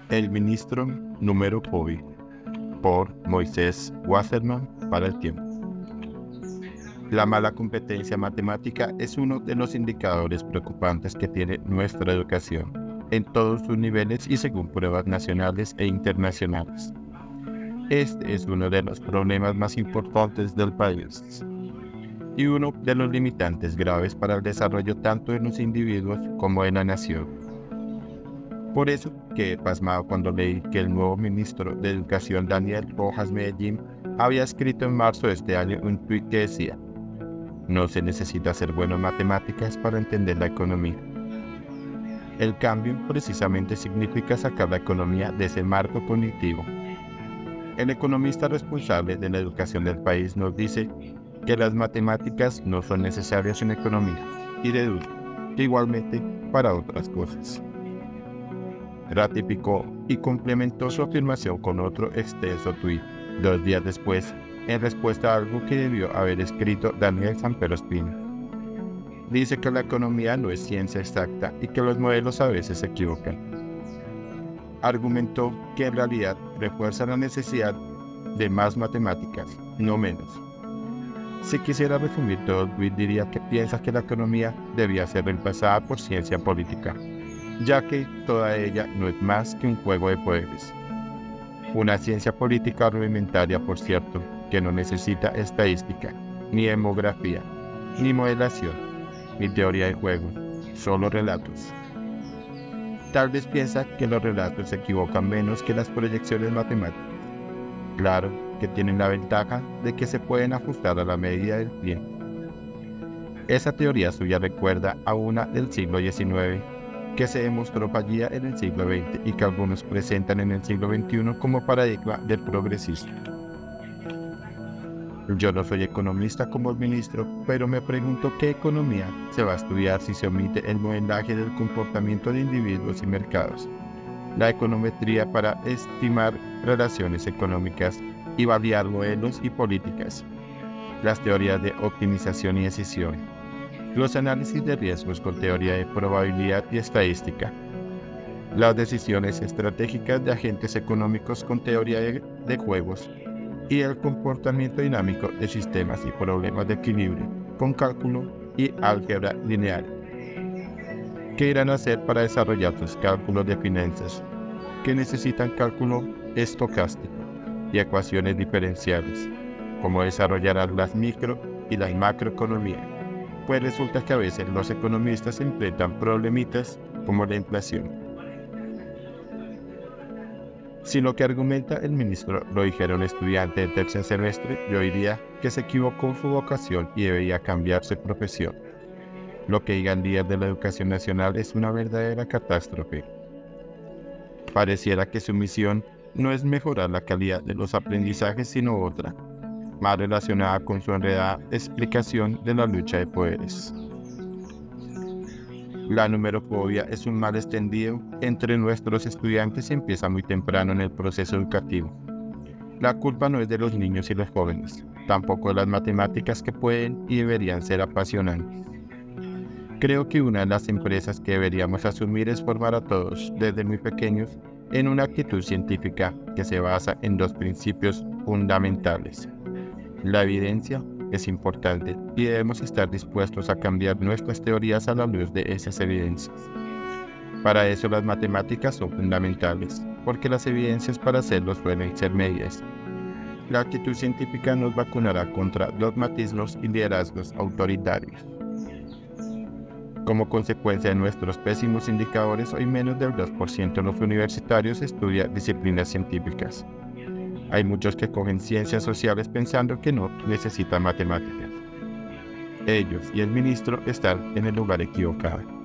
El ministro número COVID por Moisés Wasserman para El Tiempo. La mala competencia matemática es uno de los indicadores preocupantes que tiene nuestra educación, en todos sus niveles y según pruebas nacionales e internacionales. Este es uno de los problemas más importantes del país y uno de los limitantes graves para el desarrollo tanto de los individuos como de la nación. Por eso quedé pasmado cuando leí que el nuevo ministro de Educación, Daniel Rojas Medellín, había escrito en marzo de este año un tuit que decía: "No se necesita ser bueno en matemáticas para entender la economía". El cambio precisamente significa sacar la economía de ese marco cognitivo. El economista responsable de la educación del país nos dice que las matemáticas no son necesarias en economía y deduce que igualmente para otras cosas. Ratificó y complementó su afirmación con otro extenso tuit 2 días después, en respuesta a algo que debió haber escrito Daniel Sampero Espina. Dice que la economía no es ciencia exacta y que los modelos a veces se equivocan. Argumentó que en realidad refuerza la necesidad de más matemáticas, no menos. Si quisiera resumir todo el tuit, diría que piensa que la economía debía ser reemplazada por ciencia política, ya que toda ella no es más que un juego de poderes. Una ciencia política rudimentaria, por cierto, que no necesita estadística, ni demografía, ni modelación, ni teoría de juego, solo relatos. Tal vez piensa que los relatos se equivocan menos que las proyecciones matemáticas. Claro que tienen la ventaja de que se pueden ajustar a la medida del tiempo. Esa teoría suya recuerda a una del siglo XIX, que se demostró fallida en el siglo XX y que algunos presentan en el siglo XXI como paradigma del progresismo. Yo no soy economista como el ministro, pero me pregunto qué economía se va a estudiar si se omite el modelaje del comportamiento de individuos y mercados, la econometría para estimar relaciones económicas y validar modelos y políticas, las teorías de optimización y decisión, los análisis de riesgos con teoría de probabilidad y estadística, las decisiones estratégicas de agentes económicos con teoría de juegos y el comportamiento dinámico de sistemas y problemas de equilibrio con cálculo y álgebra lineal. ¿Qué irán a hacer para desarrollar sus cálculos de finanzas, que necesitan cálculo estocástico y ecuaciones diferenciales? ¿Cómo desarrollarán las micro y las macroeconomías? Pues resulta que a veces los economistas enfrentan problemitas como la inflación. Si lo que argumenta el ministro lo dijera un estudiante de tercer semestre, yo diría que se equivocó en su vocación y debería cambiarse de profesión. Lo que diga el líder de la educación nacional es una verdadera catástrofe. Pareciera que su misión no es mejorar la calidad de los aprendizajes, sino otra, más relacionada con su enredada explicación de la lucha de poderes. La numerofobia es un mal extendido entre nuestros estudiantes y empieza muy temprano en el proceso educativo. La culpa no es de los niños y los jóvenes, tampoco de las matemáticas, que pueden y deberían ser apasionantes. Creo que una de las empresas que deberíamos asumir es formar a todos, desde muy pequeños, en una actitud científica que se basa en 2 principios fundamentales. La evidencia es importante y debemos estar dispuestos a cambiar nuestras teorías a la luz de esas evidencias. Para eso las matemáticas son fundamentales, porque las evidencias para hacerlo suelen ser medias. La actitud científica nos vacunará contra dogmatismos y liderazgos autoritarios. Como consecuencia de nuestros pésimos indicadores, hoy menos del 2% de los universitarios estudia disciplinas científicas. Hay muchos que cogen ciencias sociales pensando que no necesitan matemáticas. Ellos y el ministro están en el lugar equivocado.